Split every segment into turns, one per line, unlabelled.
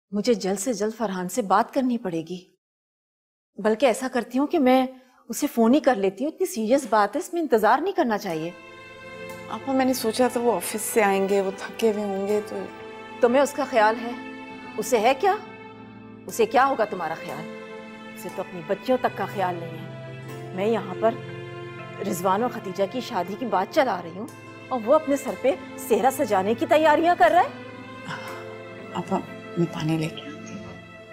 मुझे जल्द से जल्द फरहान से बात करनी पड़ेगी। बल्कि ऐसा करती हूँ कि मैं उसे फोन ही कर लेती हूँ। इतनी सीरियस बात है, इसमें इंतजार नहीं करना चाहिए।
आपा मैंने सोचा था वो ऑफिस से आएंगे, वो थके हुए होंगे तो।
तुम्हें उसका ख्याल है? उसे है क्या? उसे क्या होगा तुम्हारा ख्याल? उसे तो अपनी बच्चियों तक का ख्याल नहीं है। मैं यहाँ पर रिजवान और खतीजा की शादी की बात चला रही हूँ और वो अपने सर पे सेहरा सजाने की तैयारियां कर रहा है।
आपा मैं पानी लेके आती हूँ।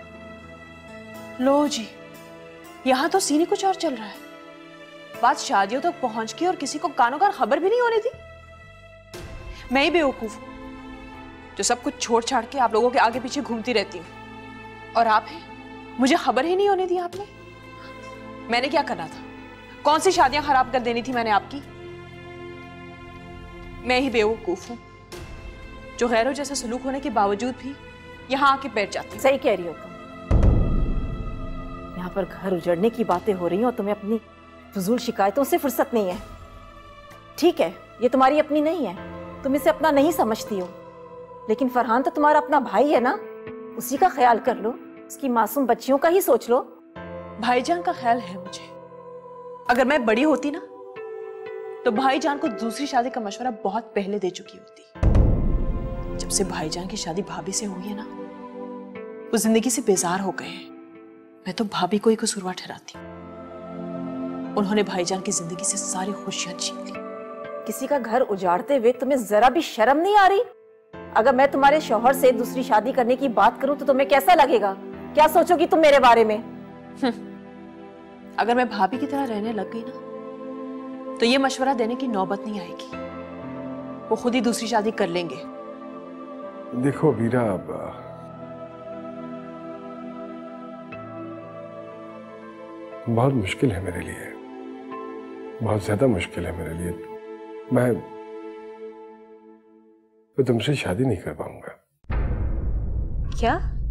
लो जी, यहाँ तो सीन ही कुछ और चल रहा है। बात शादियों तक पहुंच गई और किसी को कानों कान खबर भी नहीं होने दी। मैं ही बेवकूफ हूँ जो सब कुछ छोड़ छाड़ के आप लोगों के आगे पीछे घूमती रहती हूँ। और आप हैं, मुझे खबर ही नहीं होने दी आपने। मैंने क्या करना था? कौन सी शादियां खराब कर देनी थी मैंने आपकी? मैं ही बेवकूफ हूँ जो गैरों जैसा सलूक होने के बावजूद भी यहाँ आके बैठ जाती।
सही कह रही हो तुम। यहाँ पर घर उजड़ने की बातें हो रही हैं और तुम्हें अपनी फजूल शिकायतों से फुर्सत नहीं है। ठीक है, ये तुम्हारी अपनी नहीं है, तुम इसे अपना नहीं समझती हो, लेकिन फरहान तो तुम्हारा अपना भाई है ना। उसी का ख्याल कर लो, उसकी मासूम बच्चियों का ही सोच लो।
भाईजान का ख्याल है मुझे। अगर मैं बड़ी होती ना तो भाईजान को दूसरी शादी का मशवरा बहुत पहले दे चुकी होती। जब से भाईजान की शादी भाभी से हुई है ना, वो जिंदगी से बेजार हो गए हैं। मैं तो भाभी को ही कसूरवार ठहराती हूँ। उन्होंने भाईजान की जिंदगी से सारी खुशियां छीन ली।
किसी का घर उजाड़ते हुए तुम्हें जरा भी शर्म नहीं आ रही? अगर मैं तुम्हारे शौहर से दूसरी शादी करने की बात करूं तो तुम्हें कैसा लगेगा? क्या सोचोगी तुम मेरे बारे में?
अगर मैं भाभी की तरह रहने लग गई ना तो ये मशवरा देने की नौबत नहीं आएगी। वो खुद ही दूसरी शादी कर लेंगे।
देखो वीरा, बहुत मुश्किल है मेरे लिए, बहुत ज्यादा मुश्किल है मेरे लिए। मैं तुमसे शादी नहीं कर पाऊंगा।
क्या?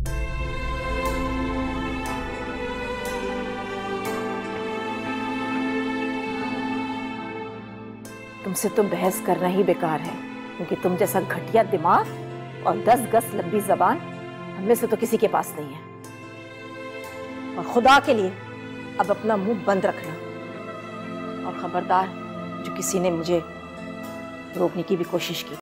तुमसे तो बहस करना ही बेकार है, क्योंकि तुम जैसा घटिया दिमाग और 10 गज लंबी जबान हमें से तो किसी के पास नहीं है। और खुदा के लिए अब अपना मुंह बंद रखना, और खबरदार जो किसी ने मुझे रोकने की भी कोशिश की